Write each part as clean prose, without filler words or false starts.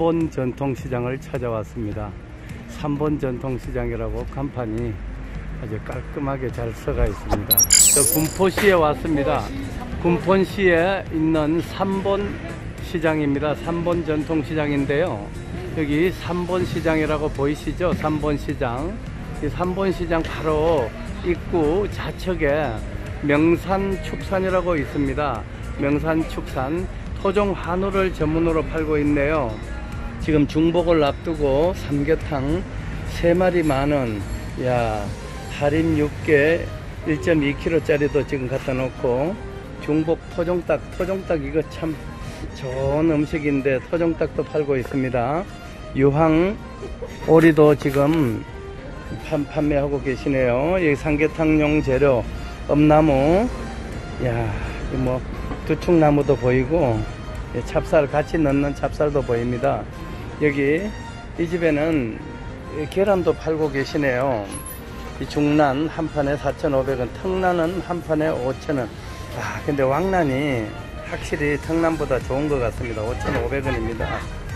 3번 전통시장을 찾아왔습니다. 3번 전통시장이라고 간판이 아주 깔끔하게 잘 써가 있습니다. 군포시에 왔습니다. 군포시에 있는 3번 시장입니다. 3번 전통시장인데요. 여기 3번 시장이라고 보이시죠? 3번 시장. 이 3번 시장 바로 입구 좌측에 명산축산이라고 있습니다. 명산축산 토종 한우를 전문으로 팔고 있네요. 지금 중복을 앞두고 삼계탕 3마리 만원, 야, 할인 6개 1.2kg 짜리도 지금 갖다 놓고, 중복 토종닭 이거 참 좋은 음식인데 토종닭도 팔고 있습니다. 유황 오리도 지금 판매하고 계시네요. 여기 삼계탕용 재료 엄나무, 야, 뭐 두축나무도 보이고, 찹쌀 같이 넣는 찹쌀도 보입니다. 여기 이 집에는 계란도 팔고 계시네요. 이 중란 한 판에 4,500원, 턱란은 한 판에 5,000원. 아, 근데 왕란이 확실히 턱란보다 좋은 것 같습니다. 5,500원입니다.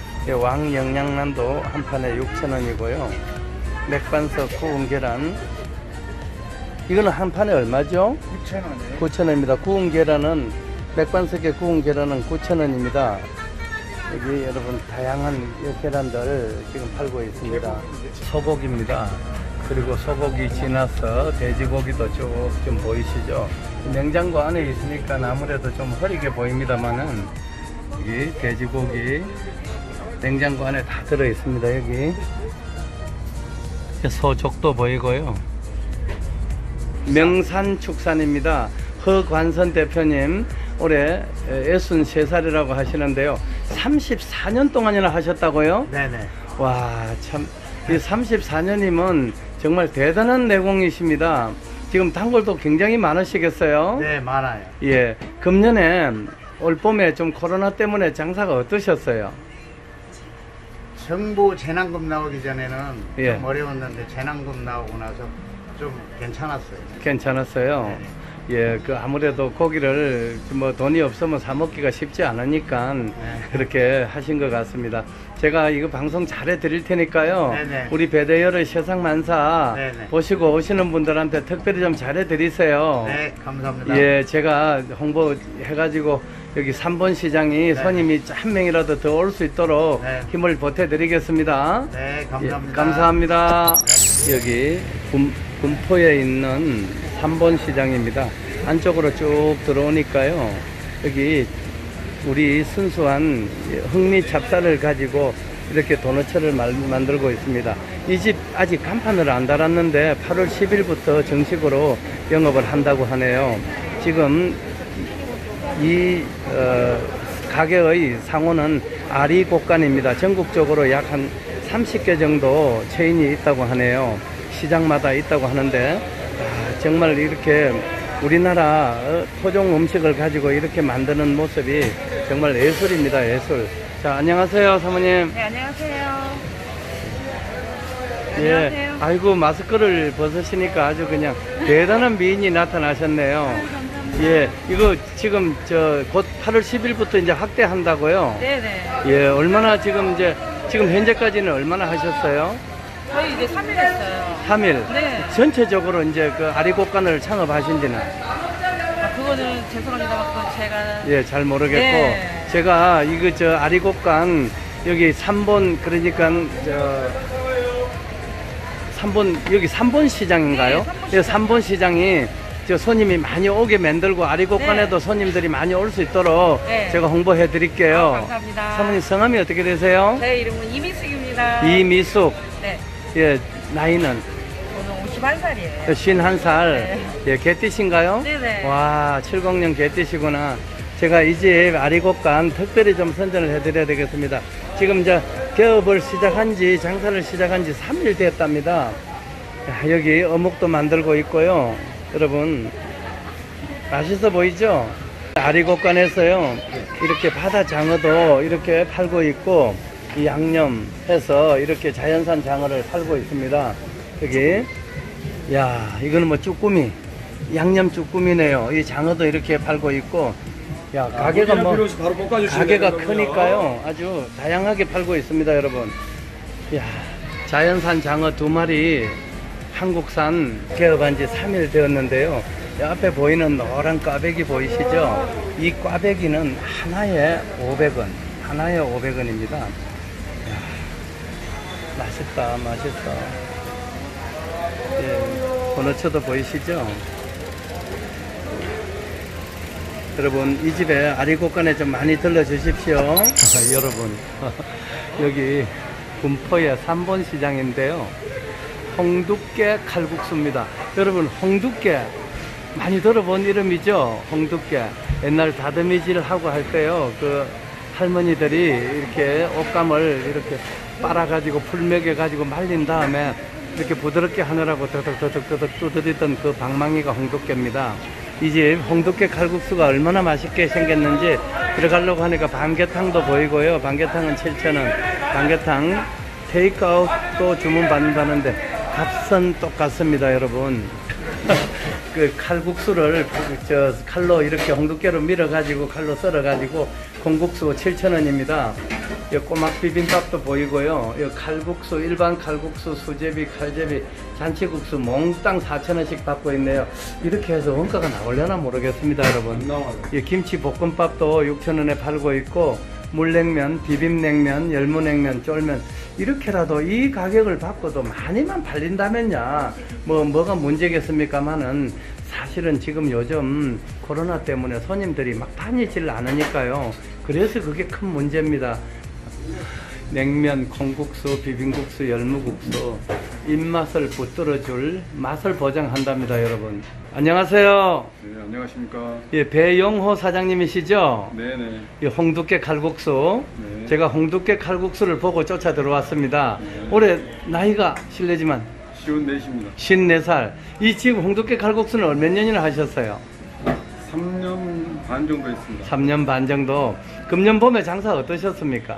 왕영양란도 한 판에 6,000원이고요. 맥반석 구운 계란, 이거는 한 판에 얼마죠? 9,000원이에요. 9,000원입니다. 구운 계란은, 맥반석의 구운 계란은 9,000원입니다. 여기 여러분 다양한 계란들 지금 팔고 있습니다. 소고기입니다. 그리고 소고기 지나서 돼지고기도 쭉 좀 보이시죠? 냉장고 안에 있으니까 아무래도 좀 흐리게 보입니다만은, 여기 돼지고기 냉장고 안에 다 들어 있습니다. 여기 소족도 보이고요. 명산축산입니다. 허관선 대표님 올해 63살이라고 하시는데요. 34년 동안이나 하셨다고요? 네네. 와, 참, 이 34년이면 정말 대단한 내공이십니다. 지금 단골도 굉장히 많으시겠어요? 네, 많아요. 예, 금년에 올 봄에 좀 코로나 때문에 장사가 어떠셨어요? 정부 재난금 나오기 전에는 예. 좀 어려웠는데 재난금 나오고 나서 좀 괜찮았어요. 괜찮았어요? 네. 예, 그 아무래도 고기를 뭐 돈이 없으면 사 먹기가 쉽지 않으니까 네. 그렇게 하신 것 같습니다. 제가 이거 방송 잘해 드릴 테니까요. 네네. 우리 배대열의 세상만사 네네. 보시고 오시는 분들한테 특별히 좀 잘해 드리세요. 네, 감사합니다. 예, 제가 홍보해가지고 여기 3번 시장이 손님이 한 명이라도 더 올 수 있도록 힘을 보태드리겠습니다. 네, 감사합니다. 예, 감사합니다. 여기 군포에 있는 3번 시장입니다. 안쪽으로 쭉 들어오니까요. 여기 우리 순수한 흑미 찹쌀을 가지고 이렇게 도너츠를 만들고 있습니다. 이 집 아직 간판을 안 달았는데 8월 10일부터 정식으로 영업을 한다고 하네요. 지금 이 가게의 상호는 아리곡간입니다. 전국적으로 약 한 30개 정도 체인이 있다고 하네요. 시장마다 있다고 하는데, 정말 이렇게 우리나라 토종 음식을 가지고 이렇게 만드는 모습이 정말 예술입니다. 예술. 자, 안녕하세요, 사모님. 네, 안녕하세요. 예, 안녕하세요. 아이고, 마스크를 벗으시니까 아주 그냥 대단한 미인이 나타나셨네요. 감사합니다. 예, 이거 지금 곧 8월 10일부터 이제 확대한다고요? 네네. 예, 얼마나 지금 현재까지는 얼마나 하셨어요? 저희 이제 3일 했어요. 3일. 네. 전체적으로 이제 그 아리곡간을 창업하신 지는? 그거는 죄송합니다. 그건 제가. 예, 잘 모르겠고. 네. 제가 이거 아리곡간 여기 3번, 그러니까 3번, 여기 3번 시장인가요? 네, 3번 예, 3번 시장이 손님이 많이 오게 만들고 아리곡간에도 네. 손님들이 많이 올 수 있도록 네. 제가 홍보해 드릴게요. 감사합니다. 사모님 성함이 어떻게 되세요? 제 이름은 이미숙입니다. 이미숙. 네. 예, 나이는? 저는 51살이에요. 51살. 네. 예, 개띠신가요? 네네. 와, 70년 개띠시구나. 제가 이 집 아리곡간 특별히 좀 선전을 해드려야 되겠습니다. 지금 개업을 시작한 지, 장사를 시작한 지 3일 됐답니다. 야, 여기 어묵도 만들고 있고요. 여러분, 맛있어 보이죠? 아리곡간에서요, 이렇게 바다 장어도 이렇게 팔고 있고, 이 양념해서 이렇게 자연산 장어를 팔고 있습니다. 여기, 야, 이거는 뭐 쭈꾸미, 양념 쭈꾸미네요. 이 장어도 이렇게 팔고 있고, 야, 가게가 뭐 필요 없이 바로 볶아주시면 가게가 되는 거고요. 크니까요. 아주 다양하게 팔고 있습니다, 여러분. 야, 자연산 장어 2마리 한국산 개업한 지 3일 되었는데요. 이 앞에 보이는 노란 꽈배기 보이시죠? 이 꽈배기는 하나에 500원. 하나에 500원입니다. 맛있다, 맛있다. 예, 번호초도 보이시죠? 여러분, 이 집에 아리곡간에 좀 많이 들러주십시오. 여러분, 여기 군포의 3번 시장인데요. 홍두깨 칼국수입니다. 여러분, 홍두깨 많이 들어본 이름이죠? 홍두깨. 옛날 다듬이질 하고 할 때요, 그 할머니들이 이렇게 옷감을 이렇게 빨아가지고 풀 먹여가지고 말린 다음에 이렇게 부드럽게 하느라고 더덕더덕 두드리던 그 방망이가 홍두깨입니다. 이 집 홍두깨 칼국수가 얼마나 맛있게 생겼는지 들어가려고 하니까 밤개탕도 보이고요. 밤개탕은 7,000원. 밤개탕 테이크아웃도 주문받는다는데 값은 똑같습니다, 여러분. 그 칼국수를 저 칼로 이렇게 홍두깨로 밀어가지고 칼로 썰어가지고 콩국수 7,000원입니다. 이 꼬막 비빔밥도 보이고요. 이 칼국수, 일반 칼국수, 수제비, 칼제비, 잔치국수 몽땅 4,000원씩 받고 있네요. 이렇게 해서 원가가 나오려나 모르겠습니다, 여러분. 이 김치 볶음밥도 6,000원에 팔고 있고, 물냉면, 비빔냉면, 열무냉면, 쫄면 이렇게라도 이 가격을 받고도 많이만 팔린다면야 뭐가 문제겠습니까마는 사실은 지금 요즘 코로나 때문에 손님들이 막 다니질 않으니까요. 그래서 그게 큰 문제입니다. 냉면, 콩국수, 비빔국수, 열무국수 입맛을 붙들어줄 맛을 보장한답니다, 여러분. 안녕하세요. 네, 안녕하십니까. 예, 배용호 사장님이시죠? 네네. 이 홍두깨 칼국수. 네. 제가 홍두깨 칼국수를 보고 쫓아 들어왔습니다. 네. 올해 나이가 실례지만 쉬운 내십니다. 54살. 이 지금 홍두깨 칼국수는 몇 년이나 하셨어요? 3년 반 정도 했습니다. 3년 반 정도. 금년 봄에 장사 어떠셨습니까?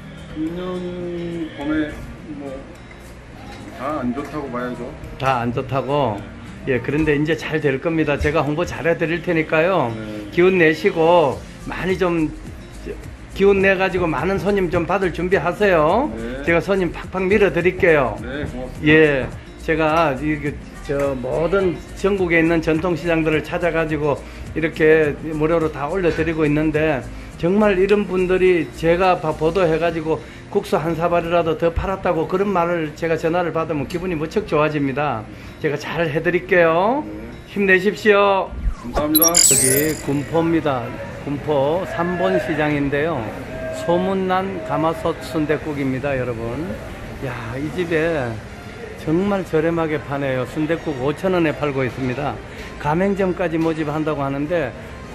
금년 봄에 뭐 다 안 좋다고 봐야죠. 다 안 좋다고? 예, 그런데 이제 잘 될 겁니다. 제가 홍보 잘 해드릴 테니까요. 네. 기운 내시고 많이 좀 기운 내가지고 많은 손님 좀 받을 준비하세요. 네. 제가 손님 팍팍 밀어드릴게요. 네, 고맙습니다. 예, 제가 모든 전국에 있는 전통시장들을 찾아가지고 이렇게 무료로 다 올려드리고 있는데 정말 이런 분들이 제가 보도해가지고 국수 한 사발이라도 더 팔았다고 그런 말을 제가 전화를 받으면 기분이 무척 좋아집니다. 제가 잘 해드릴게요. 힘내십시오. 감사합니다. 여기 군포입니다. 군포 3번 시장인데요. 소문난 가마솥 순댓국입니다, 여러분. 야, 이 집에 정말 저렴하게 파네요. 순댓국 5,000원에 팔고 있습니다. 가맹점까지 모집한다고 하는데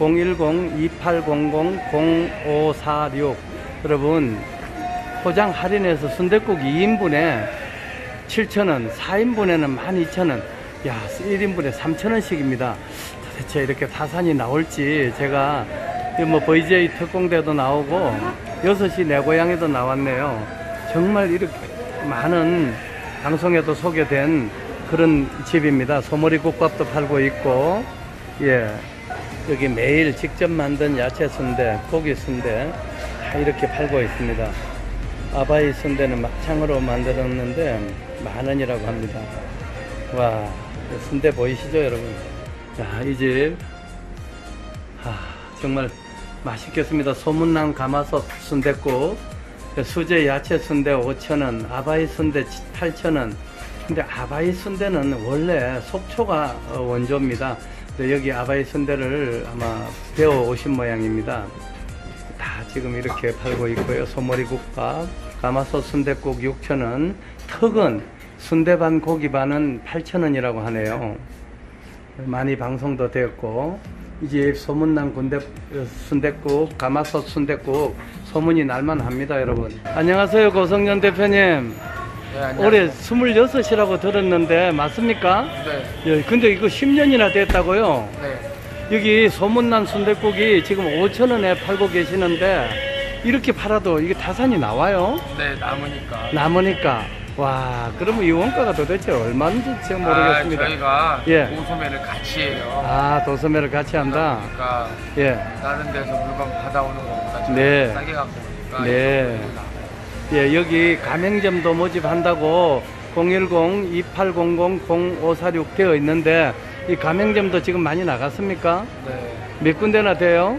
010-2800-0546 여러분, 포장 할인해서 순댓국 2인분에 7,000원, 4인분에는 12,000원, 야, 1인분에 3,000원씩입니다. 도대체 이렇게 타산이 나올지 제가 뭐 VJ 특공대도 나오고 6시 내 고향에도 나왔네요. 정말 이렇게 많은 방송에도 소개된 그런 집입니다. 소머리 국밥도 팔고 있고, 예, 여기 매일 직접 만든 야채 순대, 고기 순대 다 이렇게 팔고 있습니다. 아바이 순대는 막창으로 만들었는데 10,000원이라고 합니다. 와, 순대 보이시죠, 여러분? 자, 이 집 정말 맛있겠습니다. 소문난 가마솥 순댓국, 수제 야채 순대 5,000원, 아바이 순대 8,000원. 근데 아바이 순대는 원래 속초가 원조입니다. 근데 여기 아바이 순대를 아마 배워 오신 모양입니다. 다 지금 이렇게 팔고 있고요. 소머리 국밥, 가마솥 순댓국 6,000원, 턱은 순대 반 고기 반은 8,000원이라고 하네요. 많이 방송도 되었고, 이 집 소문난 순댓국, 가마솥 순댓국 소문이 날만합니다, 여러분. 안녕하세요, 고성년 대표님. 네, 안녕하세요. 올해 26이라고 들었는데 맞습니까? 네, 예, 근데 이거 10년이나 됐다고요? 네. 여기 소문난 순댓국이 지금 5,000원에 팔고 계시는데 이렇게 팔아도 이게 타산이 나와요? 네, 남으니까. 남으니까. 와, 그러면 이 원가가 도대체 얼마인지 제가 모르겠습니다. 저희가 예. 도소매를 같이 해요. 아, 도소매를 같이 한다. 그러니까 예. 다른 데서 물건 받아오는 것보다 저희가 네. 싸게 갖고 오니까 네. 예, 여기 가맹점도 모집한다고 010-2800-0546 되어 있는데 이 가맹점도 지금 많이 나갔습니까? 네. 몇 군데나 돼요?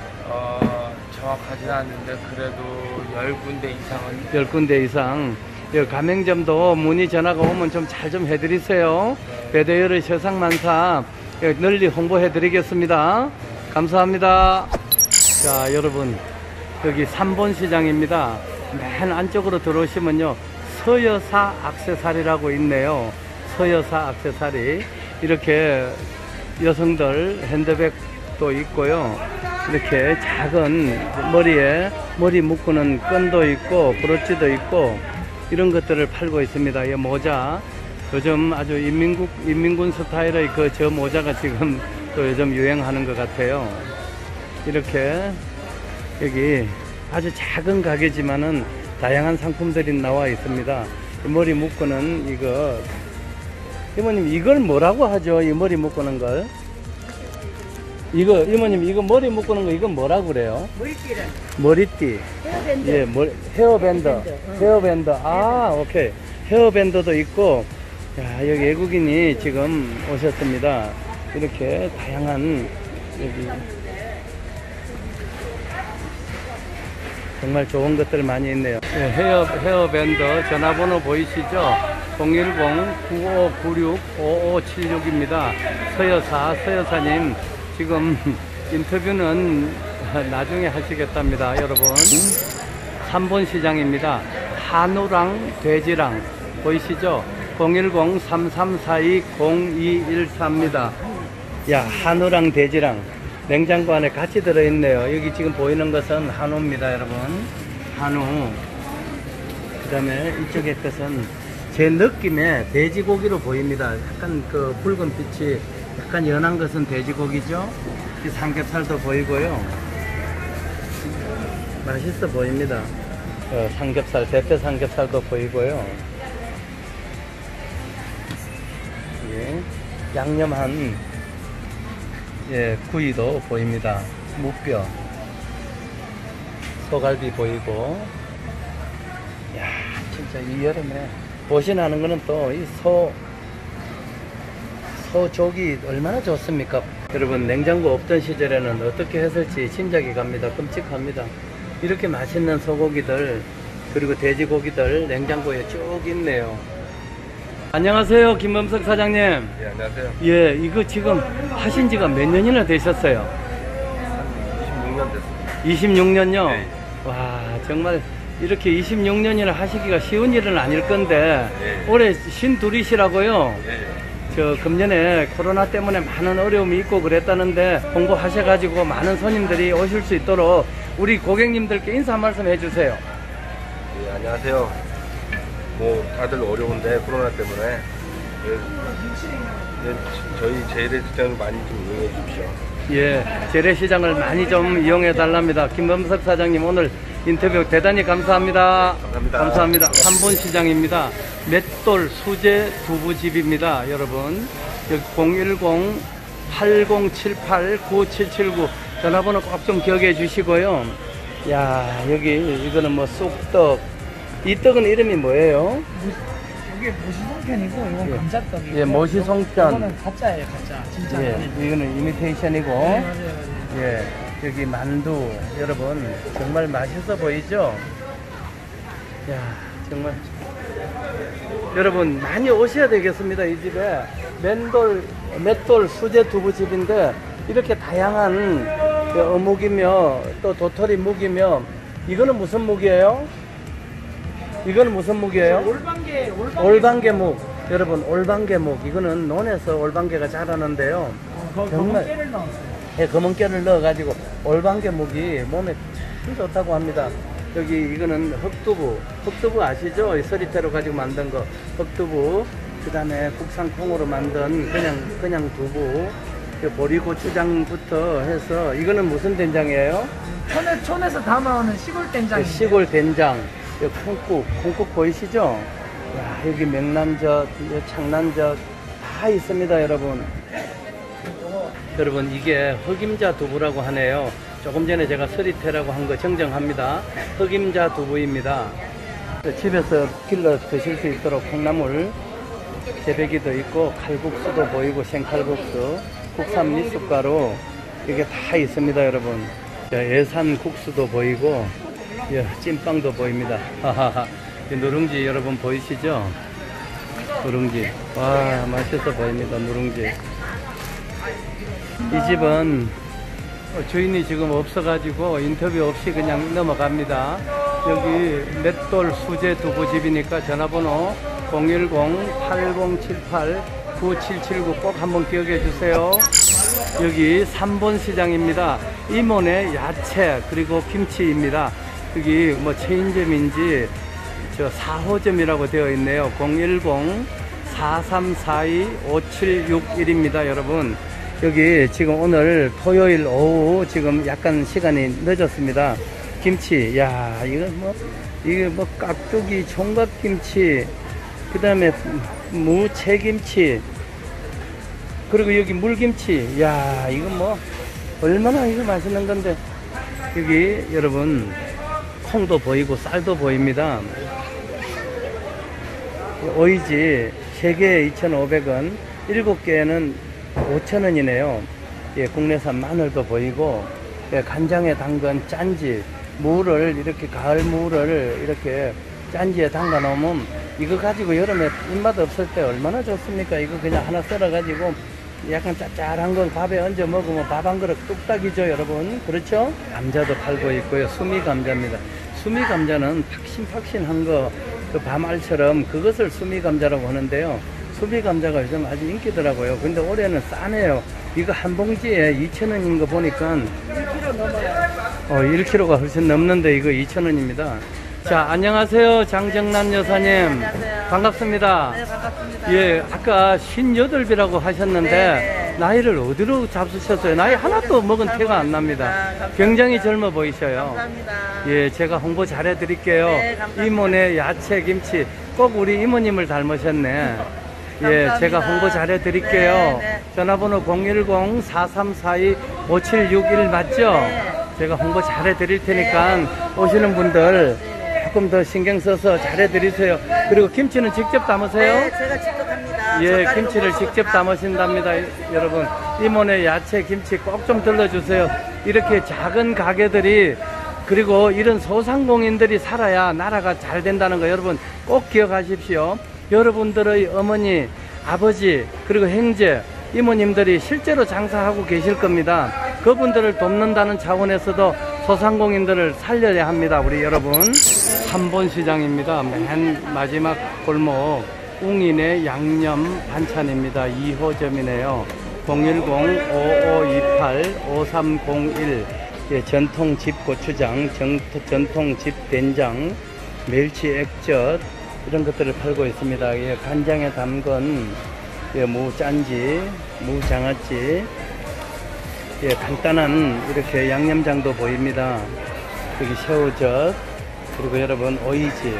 정확하지는 않는데 그래도 10군데 이상은 10군데 이상. 이 가맹점도 문의 전화가 오면 좀 잘 좀 해드리세요. 배대열의 세상만사 널리 홍보해드리겠습니다. 감사합니다. 자, 여러분, 여기 3번 시장입니다. 맨 안쪽으로 들어오시면요, 서여사 액세서리라고 있네요. 서여사 액세서리. 이렇게 여성들 핸드백도 있고요. 이렇게 작은 머리에 머리 묶는 끈도 있고 브로치도 있고 이런 것들을 팔고 있습니다. 이 모자, 요즘 아주 인민군 스타일의 그 저 모자가 지금 또 요즘 유행하는 것 같아요. 이렇게 여기 아주 작은 가게지만은 다양한 상품들이 나와 있습니다. 이 머리 묶는 이거, 이모님 이걸 뭐라고 하죠? 이 머리 묶는 걸? 이거 이모님 이거 머리 묶는 거 이건 뭐라고 그래요? 머리띠를. 머리띠. 헤어밴드. 예, 헤어밴드. 헤어밴드. 아, 오케이. 헤어밴드도 있고, 야, 여기 외국인이 지금 오셨습니다. 이렇게 다양한, 여기, 정말 좋은 것들 많이 있네요. 예, 헤어밴드 전화번호 보이시죠? 010-9596-5576입니다. 서여사님, 지금 인터뷰는 나중에 하시겠답니다, 여러분. 3번 시장입니다. 한우랑 돼지랑 보이시죠? 010-3342-0214입니다. 야, 한우랑 돼지랑 냉장고 안에 같이 들어있네요. 여기 지금 보이는 것은 한우입니다, 여러분. 한우. 그 다음에 이쪽에 것은 제 느낌에 돼지고기로 보입니다. 약간 그 붉은 빛이 약간 연한 것은 돼지고기죠. 이 삼겹살도 보이고요. 맛있어 보입니다. 삼겹살, 대패 삼겹살도 보이고요. 예, 양념한 예, 구이도 보입니다. 무뼈, 소갈비 보이고. 야, 진짜 이 여름에 보신하는 거는 또 이 소족이 얼마나 좋습니까? 여러분, 냉장고 없던 시절에는 어떻게 했을지 짐작이 갑니다. 끔찍합니다. 이렇게 맛있는 소고기들 그리고 돼지고기들 냉장고에 쭉 있네요. 안녕하세요, 김범석 사장님. 예, 안녕하세요. 예, 이거 지금 하신 지가 몇 년이나 되셨어요? 26년 됐습니다. 26년요? 네. 와, 정말 이렇게 26년이나 하시기가 쉬운 일은 아닐 건데 네. 올해 신둘이시라고요? 예. 저 금년에 코로나 때문에 많은 어려움이 있고 그랬다는데 홍보하셔가지고 많은 손님들이 오실 수 있도록 우리 고객님들께 인사 한 말씀 해주세요. 예, 안녕하세요. 뭐 다들 어려운데 코로나 때문에 저희 재래시장을 많이 좀 이용해 주십시오. 예, 재래시장을 많이 좀 이용해 달랍니다. 김범석 사장님 오늘 인터뷰 대단히 감사합니다. 감사합니다. 감사합니다. 3번 시장입니다. 맷돌 수제 두부집입니다. 여러분 여기 010-8078-9779 전화번호 꼭 좀 기억해 주시고요. 야, 여기 이거는 뭐 쑥떡. 이 떡은 이름이 뭐예요? 이게 모시송편이고 이건 예. 감자떡이고. 예, 모시송편. 이거는 가짜예요, 가짜. 진짜. 예, 이거는 이미테이션이고. 네, 맞아요. 예, 여기 만두. 여러분 정말 맛있어 보이죠? 야, 정말 여러분 많이 오셔야 되겠습니다. 이 집에 맷돌 수제 두부집인데 이렇게 다양한 어묵이며 또 도토리 묵이며. 이거는 무슨 묵이에요? 이거는 무슨 묵이에요? 올방개묵. 여러분, 올방개묵. 이거는 논에서 올방개가 자라는데요. 정말 깨를 넣었어요. 예, 검은 깨를 넣어가지고 올방개묵이 몸에 참 좋다고 합니다. 여기 이거는 흑두부 아시죠? 이 서리태로 가지고 만든 거 흑두부. 그 다음에 국산 콩으로 만든 그냥 두부. 보리고추장부터 해서. 이거는 무슨 된장이에요? 촌에서 담아오는 시골 된장이에요. 시골 된장. 콩국 보이시죠? 야, 여기 명란젓, 창란젓 다 있습니다, 여러분. 여러분, 이게 흑임자 두부라고 하네요. 조금 전에 제가 서리태라고 한 거 정정합니다. 흑임자 두부입니다. 집에서 길러 드실 수 있도록 콩나물 재배기도 있고 칼국수도 보이고 생칼국수, 국산 미숫가루 이게 다 있습니다, 여러분. 예산 국수도 보이고 찐빵도 보입니다. 누룽지 여러분 보이시죠? 누룽지. 와, 맛있어 보입니다, 누룽지. 이 집은 주인이 지금 없어가지고 인터뷰 없이 그냥 넘어갑니다. 여기 맷돌 수제 두부집이니까 전화번호 010-8078-9779 꼭 한번 기억해 주세요. 여기 3번 시장입니다. 임원의 야채 그리고 김치입니다. 여기 뭐 체인점인지 저 4호점이라고 되어 있네요. 010-4342-5761입니다, 여러분. 여기 지금 오늘 토요일 오후 지금 약간 시간이 늦었습니다. 김치, 야, 이거 뭐 깍두기, 총각김치, 그 다음에 무채김치, 그리고 여기 물김치, 야, 이거 뭐 얼마나 이거 맛있는 건데. 여기 여러분 콩도 보이고 쌀도 보입니다. 오이지 3개에 2,500원, 7개에는 5,000원이네요. 예, 국내산 마늘도 보이고, 예, 간장에 담근 짠지, 무를 이렇게 가을 무를 이렇게 짠지에 담가 놓으면 이거 가지고 여름에 입맛 없을 때 얼마나 좋습니까? 이거 그냥 하나 썰어 가지고 약간 짭짤한 거 밥에 얹어 먹으면 밥 한 그릇 뚝딱이죠, 여러분. 그렇죠? 감자도 팔고 있고요. 수미 감자입니다. 수미 감자는 팍신팍신한 거, 그 밤알처럼 그것을 수미 감자라고 하는데요. 수미 감자가 요즘 아주 인기더라고요. 근데 올해는 싸네요. 이거 한 봉지에 2,000원인 거 보니까 1kg 넘어요. 1kg가 훨씬 넘는데 이거 2,000원입니다. 자, 안녕하세요. 장정란 여사님. 안녕하세요. 반갑습니다. 네, 반갑습니다. 예, 아까 58이라고 하셨는데 네. 나이를 어디로 잡수셨어요? 나이 하나도 먹은 티가 안 납니다. 감사합니다. 굉장히 젊어 보이셔요. 감사합니다. 예, 제가 홍보 잘해 드릴게요. 네, 감사합니다. 이모네 야채 김치 꼭 우리 이모님을 닮으셨네. 예, 감사합니다. 제가 홍보 잘해 드릴게요. 네, 네. 전화번호 010-4342-5761 맞죠? 네. 제가 홍보 잘해 드릴 테니까 오시는 분들 조금 더 신경 써서 잘해 드리세요. 그리고 김치는 직접 담으세요? 네, 제가 직접 합니다. 예, 젓갈로 김치를 먹어서 직접 다 담으신답니다, 여러분. 이모네 야채 김치 꼭 좀 들러주세요. 이렇게 작은 가게들이, 그리고 이런 소상공인들이 살아야 나라가 잘 된다는 거 여러분 꼭 기억하십시오. 여러분들의 어머니, 아버지, 그리고 형제, 이모님들이 실제로 장사하고 계실 겁니다. 그분들을 돕는다는 차원에서도 소상공인들을 살려야 합니다, 우리 여러분. 3번 시장입니다. 맨 마지막 골목 웅인의 양념 반찬입니다. 2호점이네요. 010-5528-5301 예, 전통집 고추장, 전통집 된장, 멸치 액젓 이런 것들을 팔고 있습니다. 예, 간장에 담근 예, 무짠지, 무장아찌, 예, 간단한 이렇게 양념장도 보입니다. 여기 새우젓, 그리고 여러분 오이지,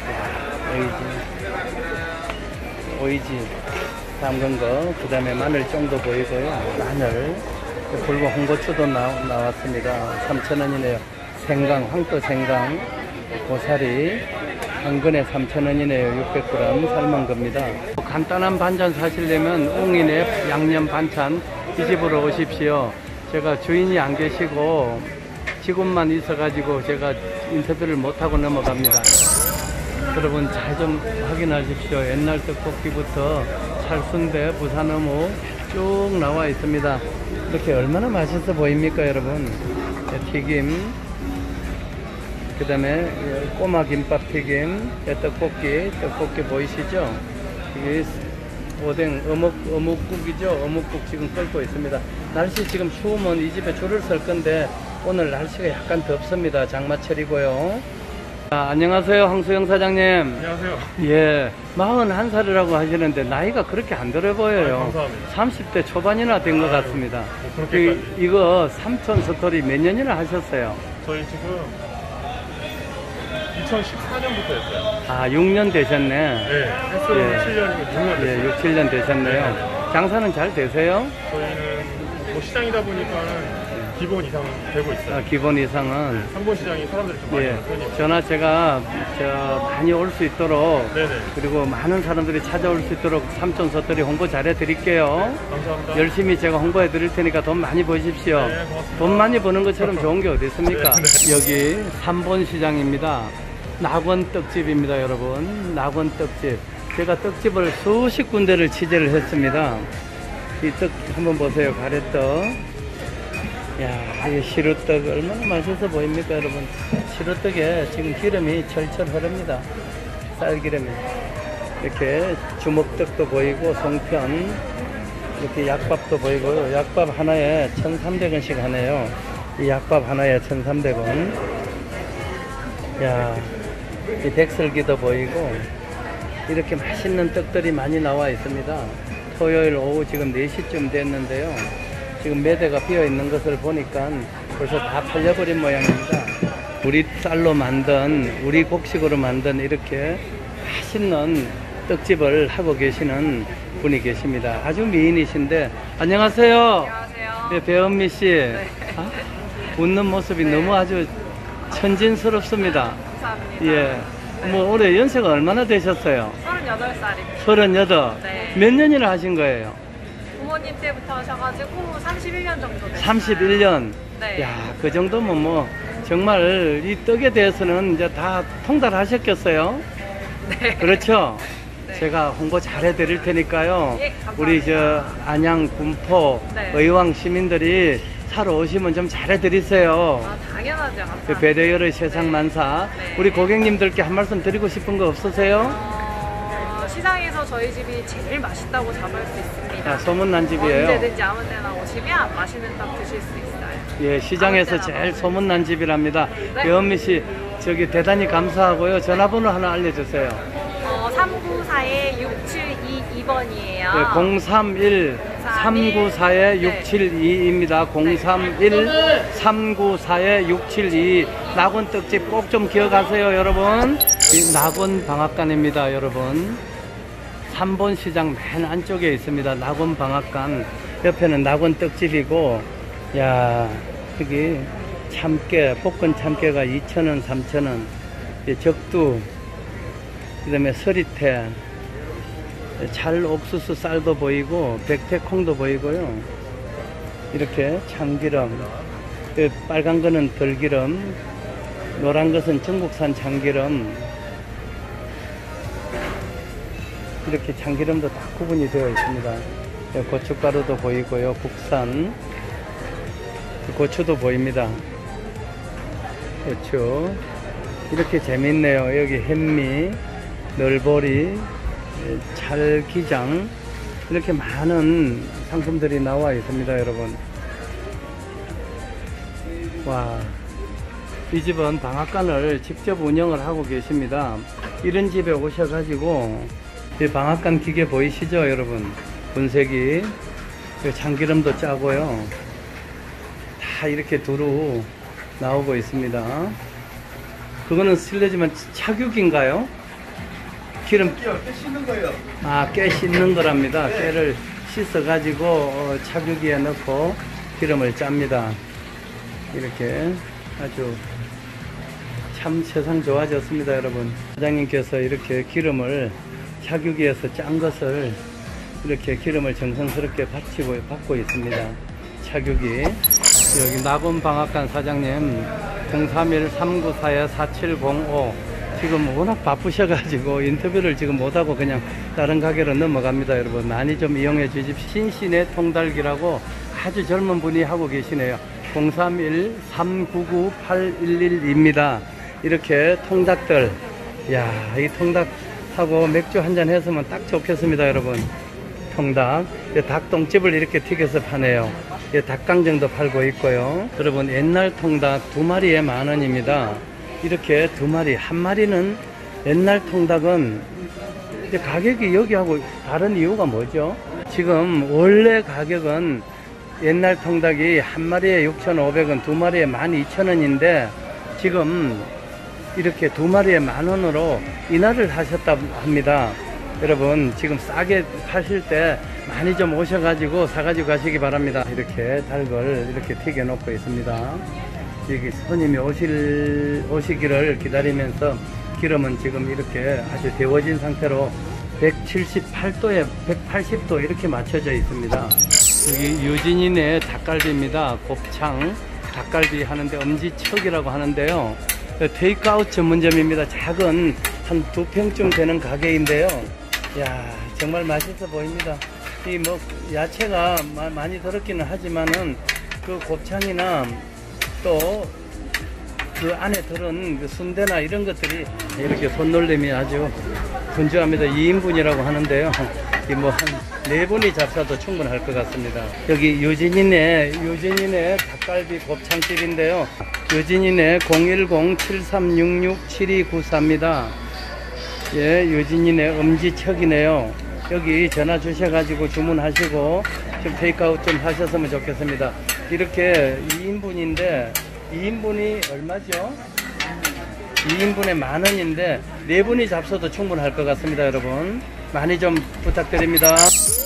오이지 담근 거, 그 다음에 마늘종도 보이고요. 마늘, 붉은 홍고추도 나왔습니다. 3,000원이네요. 생강, 황토 생강, 고사리 한 근에 3,000원이네요. 600g 삶은 겁니다. 간단한 반찬 사시려면 웅인의 양념 반찬 이 집으로 오십시오. 제가 주인이 안 계시고 직원만 있어가지고 제가 인터뷰를 못하고 넘어갑니다. 여러분 잘 좀 확인하십시오. 옛날 떡볶이부터 찰순대, 부산어묵 쭉 나와 있습니다. 이렇게 얼마나 맛있어 보입니까, 여러분? 튀김, 그 다음에 꼬마 김밥 튀김, 떡볶이 보이시죠? 이게 오뎅, 어묵국이죠? 어묵국 지금 끓고 있습니다. 날씨 지금 추우면 이 집에 줄을 설 건데 오늘 날씨가 약간 덥습니다. 장마철이고요. 안녕하세요, 황수영 사장님. 안녕하세요. 예, 41살이라고 하시는데 나이가 그렇게 안 들어 보여요. 감사합니다. 30대 초반이나 된 것 같습니다. 그렇게까지. 이거 삼촌 스토리 몇 년이나 하셨어요? 저희 지금 2014년부터 했어요. 아, 6년 되셨네. 네, 횟수로 예. 7년이고 6년 예, 됐어요. 6, 7년 되셨네요. 네. 장사는 잘 되세요? 저희는 뭐 시장이다 보니까는 기본 이상 되고 있어요. 아, 기본 이상은. 3번 시장이 사람들이 좀 많이 예, 오는 편이에요. 전화 제가 많이 올 수 있도록 네네. 그리고 많은 사람들이 찾아올 수 있도록 삼촌서들이 홍보 잘해 드릴게요. 감사합니다. 열심히 제가 홍보해 드릴 테니까 돈 많이 버십시오. 네, 고맙습니다. 돈 많이 버는 것처럼 좋은 게 어디 있습니까? 네, 여기 3번 시장입니다. 낙원 떡집입니다, 여러분. 낙원 떡집. 제가 떡집을 수십 군데를 취재를 했습니다. 이 떡 한번 보세요. 가래떡. 야, 이 시루떡 얼마나 맛있어 보입니까, 여러분? 시루떡에 지금 기름이 철철 흐릅니다. 쌀기름이. 이렇게 주먹떡도 보이고, 송편, 이렇게 약밥도 보이고요. 약밥 하나에 1,300원씩 하네요. 이 약밥 하나에 1,300원. 야, 이 백설기도 보이고, 이렇게 맛있는 떡들이 많이 나와 있습니다. 토요일 오후 지금 4시쯤 됐는데요. 지금 매대가 비어 있는 것을 보니까 벌써 다 팔려버린 모양입니다. 우리 쌀로 만든, 우리 곡식으로 만든 이렇게 맛있는 떡집을 하고 계시는 분이 계십니다. 아주 미인이신데, 안녕하세요. 안녕하세요. 네, 배은미 씨. 아, 웃는 모습이 너무 아주 천진스럽습니다. 감사합니다. 예. 뭐 올해 연세가 얼마나 되셨어요? 38살입니다. 38. 네. 몇 년이나 하신 거예요? 부모님 때부터 하셔가지고 31년 정도 됐어요. 31년. 네. 야, 그 정도면 뭐 정말 이 떡에 대해서는 이제 다 통달하셨겠어요? 네. 그렇죠? 네. 제가 홍보 잘 해드릴 테니까요. 예, 감사합니다. 우리 저 안양, 군포, 네. 의왕 시민들이 사러 오시면 좀 잘 해드리세요. 아, 당연하죠. 그 감사합니다. 배대열의 세상 만사. 네. 우리 고객님들께 한 말씀 드리고 싶은 거 없으세요? 시장에서 저희 집이 제일 맛있다고 잡을 수 있습니다. 아, 소문난 집이에요. 언제든지 아무 때나 오시면 맛있는 떡 드실 수 있어요. 예, 시장에서 아무 때나 제일 먹어요. 소문난 집이랍니다. 네. 배은미 씨, 저기 대단히 감사하고요. 전화번호 하나 알려주세요. 394-6722번이에요. 네, 031-394-6722입니다. 031-394-6722. 낙원떡집 꼭 좀 기억하세요, 여러분. 이 낙원방앗간입니다, 여러분. 3번 시장 맨 안쪽에 있습니다. 낙원방앗간. 옆에는 낙원떡집이고, 야, 여기 참깨, 볶은 참깨가 2,000원, 3,000원. 적두, 그 다음에 서리태, 찰 옥수수 쌀도 보이고 백태콩도 보이고요. 이렇게 참기름, 그 빨간 거는 들기름, 노란 것은 중국산 참기름. 이렇게 참기름도 다 구분이 되어 있습니다. 고춧가루도 보이고요. 국산 고추도 보입니다. 고추. 이렇게 재밌네요. 여기 햄미, 널보리, 찰기장, 이렇게 많은 상품들이 나와 있습니다, 여러분. 와, 이 집은 방앗간을 직접 운영을 하고 계십니다. 이런 집에 오셔가지고 이 방앗간 기계 보이시죠, 여러분? 분쇄기, 참기름도 짜고요. 다 이렇게 두루 나오고 있습니다. 그거는 실례지만 착육인가요? 기름 깨 씻는 거예요. 아, 깨 씻는 거랍니다. 깨를 씻어 가지고 착유기에 넣고 기름을 짭니다. 이렇게 아주 참 세상 좋아졌습니다, 여러분. 사장님께서 이렇게 기름을 착유기에서 짠 것을 이렇게 기름을 정성스럽게 받고 있습니다. 착유기. 여기 낙원방앗간 사장님 031-394-4705. 지금 워낙 바쁘셔가지고 인터뷰를 지금 못하고 그냥 다른 가게로 넘어갑니다, 여러분. 많이 좀 이용해 주십시오. 신신의 통달기라고 아주 젊은 분이 하고 계시네요. 031-399-811입니다. 이렇게 통닭들, 야, 이 통닭하고 맥주 한잔 했으면 딱 좋겠습니다, 여러분. 통닭, 닭똥집을 이렇게 튀겨서 파네요. 닭강정도 팔고 있고요. 여러분, 옛날 통닭 2마리에 10,000원입니다. 이렇게 2마리, 한 마리는 옛날 통닭은 이제 가격이 여기하고 다른 이유가 뭐죠? 지금 원래 가격은 옛날 통닭이 한 마리에 6,500원, 2마리에 12,000원인데 지금 이렇게 2마리에 10,000원으로 인하를 하셨다 합니다. 여러분 지금 싸게 파실 때 많이 좀 오셔가지고 사가지고 가시기 바랍니다. 이렇게 닭을 이렇게 튀겨 놓고 있습니다. 여기 손님이 오시기를 기다리면서 기름은 지금 이렇게 아주 데워진 상태로 178도에 180도 이렇게 맞춰져 있습니다. 여기 유진이네 닭갈비입니다. 곱창 닭갈비 하는데 엄지척이라고 하는데요. 테이크아웃 전문점입니다. 작은 한 2평쯤 되는 가게인데요. 야 정말 맛있어 보입니다. 이 뭐 야채가 많이 들었기는 하지만은 그 곱창이나 또 그 안에 들은 그 순대나 이런 것들이 이렇게 손놀림이 아주 분주합니다. 2인분이라고 하는데요. 이 뭐 한 4분이 잡사도 충분할 것 같습니다. 여기 유진이네 닭갈비 곱창집인데요. 유진이네 010-7366-7294입니다. 예, 유진이네 엄지척이네요. 여기 전화 주셔가지고 주문하시고 좀 테이크아웃 좀 하셨으면 좋겠습니다. 이렇게 2인분인데 2인분이 얼마죠? 2인분에 10,000원인데 4분이 잡숴도 충분할 것 같습니다. 여러분 많이 좀 부탁드립니다.